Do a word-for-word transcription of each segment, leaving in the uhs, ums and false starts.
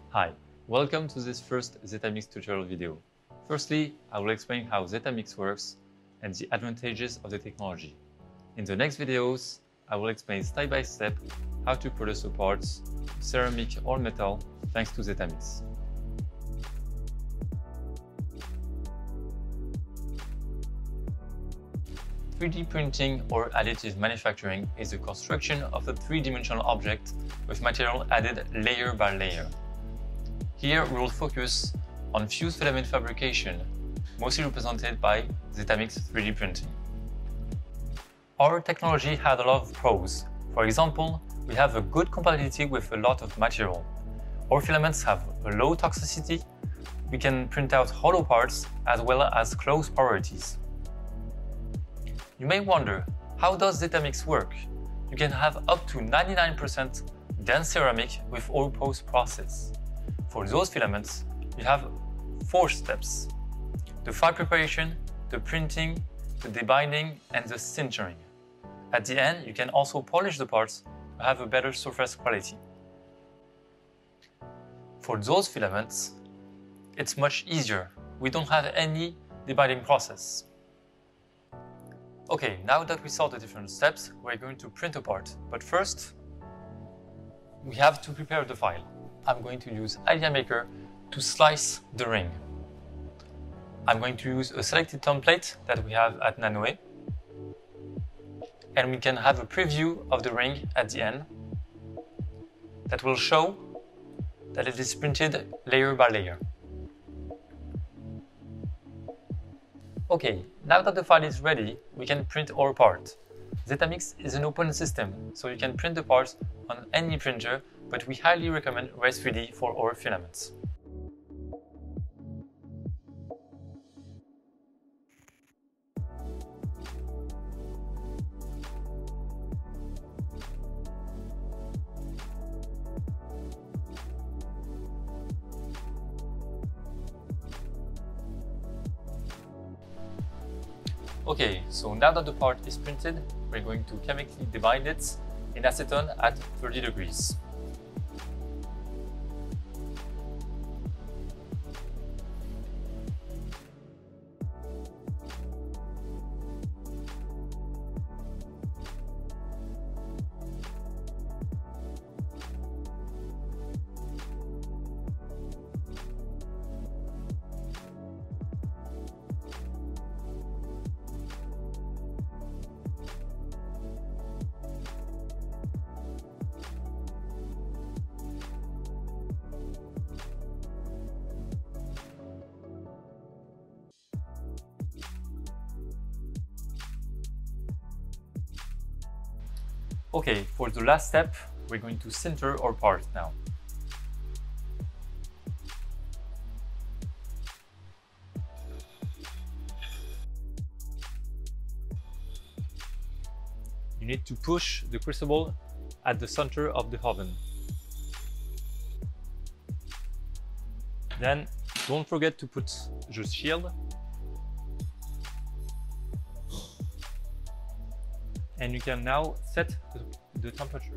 Hi, welcome to this first Zetamix tutorial video. Firstly, I will explain how Zetamix works and the advantages of the technology. In the next videos, I will explain step by step how to produce the parts, ceramic or metal, thanks to Zetamix. three D printing or additive manufacturing is the construction of a three-dimensional object with material added layer by layer. Here we will focus on fused filament fabrication, mostly represented by Zetamix three D printing. Our technology had a lot of pros. For example, we have a good compatibility with a lot of material. Our filaments have a low toxicity. We can print out hollow parts as well as close priorities. You may wonder, how does Zetamix work? You can have up to ninety-nine percent dense ceramic with our post process. For those filaments, you have four steps: the file preparation, the printing, the debinding, and the sintering. At the end, you can also polish the parts to have a better surface quality. For those filaments, it's much easier. We don't have any debinding process. Okay, now that we saw the different steps, we're going to print a part. But first, we have to prepare the file. I'm going to use Idea Maker to slice the ring. I'm going to use a selected template that we have at Nanoe. And we can have a preview of the ring at the end that will show that it is printed layer by layer. Okay, now that the file is ready, we can print our part. Zetamix is an open system, so you can print the parts on any printer, but we highly recommend Res three D for our filaments. Okay, so now that the part is printed, we're going to chemically debind it in acetone at thirty degrees. Okay, for the last step, we're going to sinter our part now. You need to push the crucible at the center of the oven. Then, don't forget to put the shield. And you can now set the, the temperature.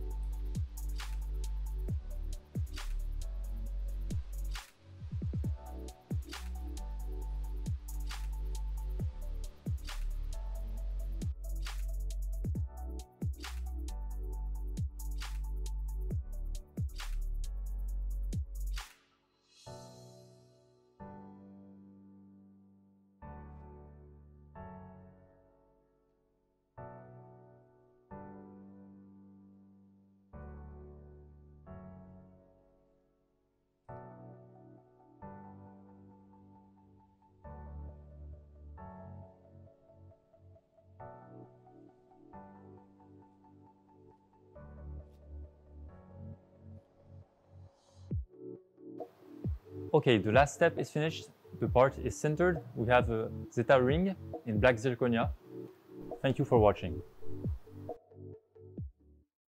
Okay, the last step is finished. The part is sintered. We have a Zeta ring in black zirconia. Thank you for watching.